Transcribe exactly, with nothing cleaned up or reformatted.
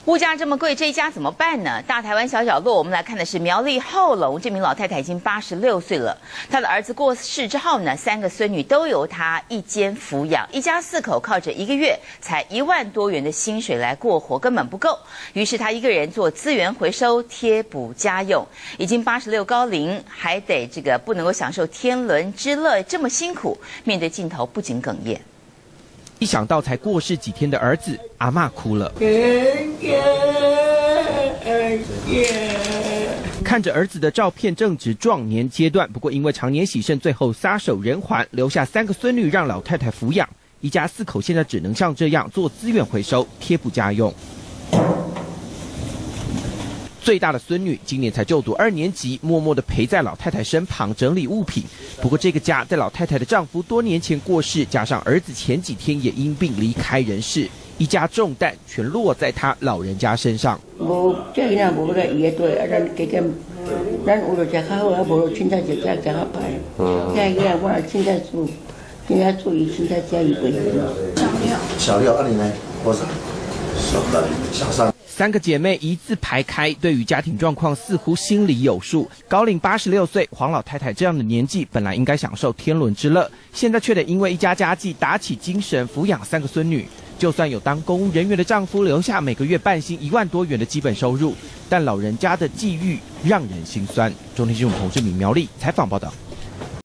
物价这么贵，这一家怎么办呢？大台湾小角落，我们来看的是苗栗后龙，这名老太太已经八十六岁了。她的儿子过世之后呢，三个孙女都由她一肩抚养，一家四口靠着一个月才一万多元的薪水来过活，根本不够。于是她一个人做资源回收，贴补家用。已经八十六高龄，还得这个不能够享受天伦之乐，这么辛苦，面对镜头不禁哽咽。 一想到才过世几天的儿子，阿嬷哭了。看着儿子的照片正值壮年阶段，不过因为常年洗肾，最后撒手人寰，留下三个孙女让老太太抚养。一家四口现在只能像这样做资源回收，贴补家用。 最大的孙女今年才就读二年级，默默地陪在老太太身旁整理物品。不过这个家在老太太的丈夫多年前过世，加上儿子前几天也因病离开人世，一家重担全落在她老人家身上。 无这个无个伊个对，啊，咱加减，咱有着食较好，啊，无凊彩食食较歹。嗯。这个我凊彩煮，凊彩煮伊凊彩食伊袂好。 小六，二你呢？多少？小三，小三。 三个姐妹一字排开，对于家庭状况似乎心里有数。高龄八十六岁，黄老太太这样的年纪，本来应该享受天伦之乐，现在却得因为一家家计打起精神抚养三个孙女。就算有当公务人员的丈夫留下每个月半薪一万多元的基本收入，但老人家的际遇让人心酸。中天新闻彭志明苗栗采访报道。